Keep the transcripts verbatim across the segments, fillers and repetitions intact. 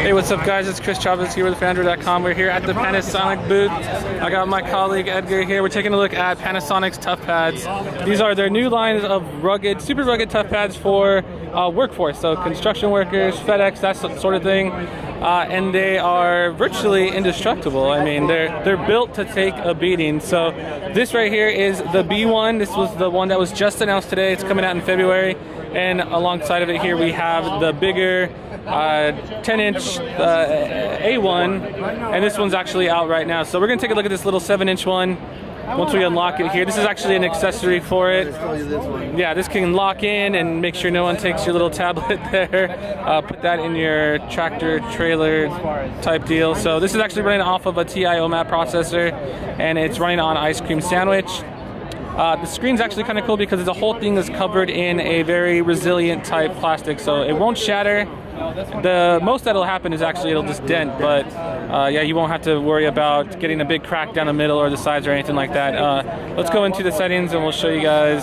Hey, what's up guys? It's Chris Chavez here with Fandroid dot com. We're here at the Panasonic booth. I got my colleague Edgar here. We're taking a look at Panasonic's tough pads. These are their new lines of rugged, super rugged tough pads for uh, workforce, so construction workers, FedEx, that sort of thing. Uh, and they are virtually indestructible. I mean, they're they're built to take a beating. So this right here is the B one. This was the one that was just announced today. It's coming out in February. And alongside of it here we have the bigger uh, ten inch uh, A one, and this one's actually out right now. So we're gonna take a look at this little seven inch one once we unlock it here. This is actually an accessory for it. Yeah, this can lock in and make sure no one takes your little tablet there. Uh, put that in your tractor trailer type deal. So this is actually running off of a T I O M A P processor, and it's running on Ice Cream Sandwich. Uh, the screen's actually kind of cool because the whole thing is covered in a very resilient type plastic, so it won't shatter. The most that'll happen is actually it'll just dent, but uh, yeah, you won't have to worry about getting a big crack down the middle or the sides or anything like that. Uh, let's go into the settings and we'll show you guys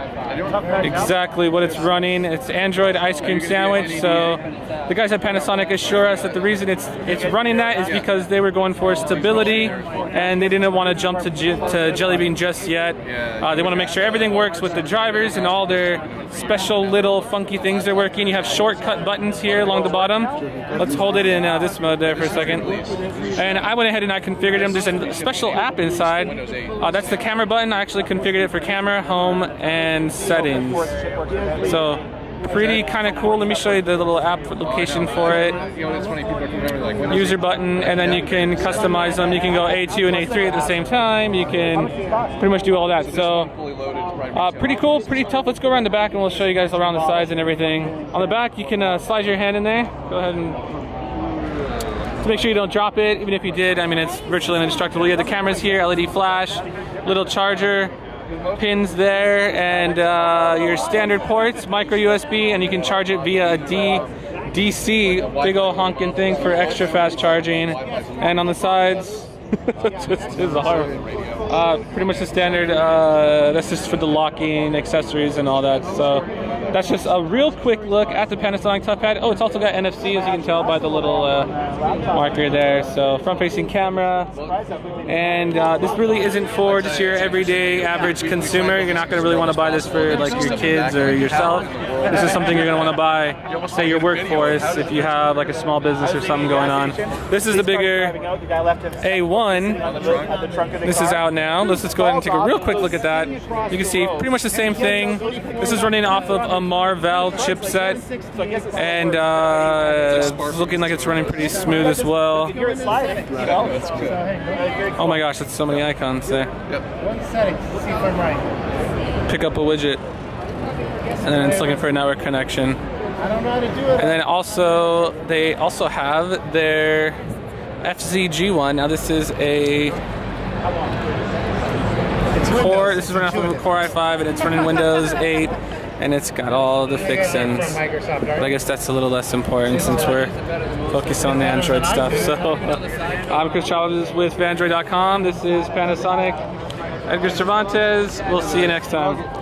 exactly what it's running. It's Android Ice Cream Sandwich. So the guys at Panasonic assure us that the reason it's it's running that is because they were going for stability and they didn't want to jump to, to Jelly Bean just yet. Uh, they want to make sure everything works with the drivers and all their special little funky things they're working. You have shortcut buttons here along the bottom. Let's hold it in uh, this mode there for a second. And I went ahead and I configured them. There's a special app inside. Uh, that's the camera button. I actually configured it for camera, home, and settings. So pretty kind of cool. Let me show you the little app location for it. User button, and then you can customize them. You can go A two and A three at the same time. You can pretty much do all that. So uh, pretty cool, pretty tough. Let's go around the back and we'll show you guys around the sides and everything. On the back, you can uh, slide your hand in there. Go ahead and to make sure you don't drop it. Even if you did, I mean, it's virtually indestructible. You have the cameras here, L E D flash, little charger pins there, and uh, your standard ports, micro U S B, and you can charge it via a D D C, big old honking thing for extra fast charging. And on the sides, just is a horrible. Uh, pretty much the standard. Uh, that's just for the locking accessories and all that. So that's just a real quick look at the Panasonic tough pad. Oh, it's also got N F C, as you can tell by the little uh, marker there. So front-facing camera, and uh, this really isn't for just your everyday average consumer. You're not going to really want to buy this for like your kids or yourself. This is something you're going to want to buy, say your workforce, if you have like a small business or something going on. This is the bigger A one. This is out now. Let's just go ahead and take a real quick look at that. You can see pretty much the same thing. This is running off of a Marvell chipset, and uh, it's looking like it's running pretty smooth as well. Oh my gosh, that's so many icons there. Pick up a widget, and then it's looking for a network connection. And then also, they also have their F Z G one. Now this is a core, this is running off of a Core i five, and it's running Windows eight, and it's got all the fixins. But I guess that's a little less important since we're focused on the Android stuff. So I'm Chris Chavez with Fandroid dot com. This is Panasonic. Edgar Cervantes. We'll see you next time.